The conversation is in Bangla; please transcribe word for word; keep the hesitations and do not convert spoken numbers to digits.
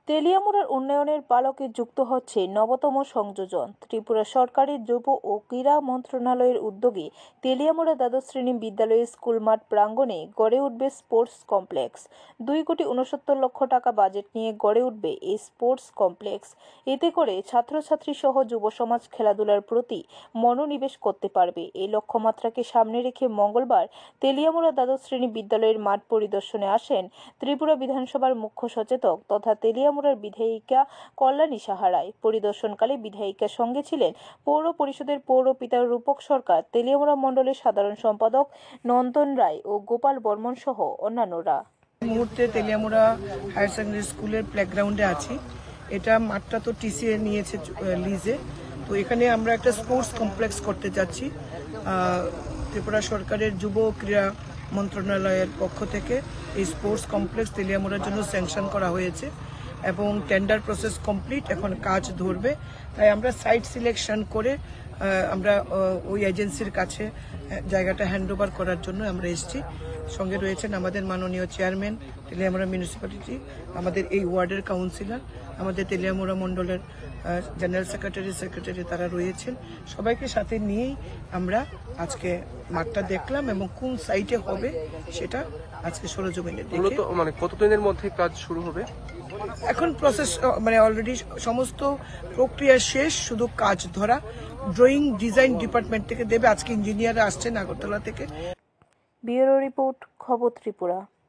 তেলিয়ামুড়ার উন্নয়নের পালকে যুক্ত হচ্ছে নবতম সংযোজন। ত্রিপুরা সরকারের যুব ও ক্রীড়া মন্ত্রণালয়ের উদ্যোগে তেলিয়ামুড়া দ্বাদশ শ্রেণী বিদ্যালয়ের স্কুল মাঠ প্রাঙ্গণে গড়ে উঠবে স্পোর্টস কমপ্লেক্স। দুই কোটি উনসত্তর লক্ষ টাকা বাজেট নিয়ে গড়ে উঠবে এই স্পোর্টস কমপ্লেক্স। এতে করে ছাত্রছাত্রী সহ যুব সমাজ খেলাধুলার প্রতি মনোনিবেশ করতে পারবে। এই লক্ষ্যমাত্রাকে সামনে রেখে মঙ্গলবার তেলিয়ামুড়া দ্বাদশ শ্রেণী বিদ্যালয়ের মাঠ পরিদর্শনে আসেন ত্রিপুরা বিধানসভার মুখ্য সচেতক তথা তেলিয়ামুড়ার বিধায়িকা কল্যাণী সাহা রায়। পরিদর্শনকালে বিধায়িকার সঙ্গে ছিলেন পৌর পরিষদের পৌরপিতা রূপক সরকার, তেলিয়ামুড়া মণ্ডলের সাধারণ সম্পাদক নন্দন রায় ও গোপাল বর্মন সহ অন্যান্যরা। মুহূর্তে তেলিয়ামুড়া হায়ার সেকেন্ডারি স্কুলের প্লেগ্রাউন্ডে আছি। এটা মাঠটা তো টিসিএ নিয়েছে লিজে, তো এখানে আমরা একটা স্পোর্টস কমপ্লেক্স করতে যাচ্ছি। ত্রিপুরা সরকারের যুব ক্রীড়া মন্ত্রণালয়ের পক্ষ থেকে এই স্পোর্টস কমপ্লেক্স তেলিয়ামুড়ার জন্য স্যাংশন করা হয়েছে এবং টেন্ডার প্রসেস কমপ্লিট, এখন কাজ ধরবে। তাই আমরা সাইট সিলেকশন করে আমরা ওই এজেন্সির কাছে জায়গাটা হ্যান্ড ওভার করার জন্য আমরা এসেছি। সঙ্গে রয়েছেন আমাদের মাননীয় চেয়ারম্যান তেলিয়ামুড়া মিউনিসিপ্যালিটি, আমাদের এই ওয়ার্ডের কাউন্সিলর, আমাদের তেলিয়ামুড়া মণ্ডলের জেনারেল সেক্রেটারি সেক্রেটারি তারা রয়েছেন। সবাইকে সাথে নিয়েই আমরা আজকে মাঠটা দেখলাম এবং কোন সাইটে হবে সেটা আজকে সরজমিনে দেখে। মানে কতদিনের মধ্যে কাজ শুরু হবে? এখন প্রসেস মানে অলরেডি সমস্ত প্রক্রিয়া শেষ, শুধু কাজ ধরা। ড্রয়িং ডিজাইন ডিপার্টমেন্ট থেকে দেবে, আজকে ইঞ্জিনিয়াররা আসছেন আগরতলা থেকে। ব্যুরো রিপোর্ট, খবর ত্রিপুরা।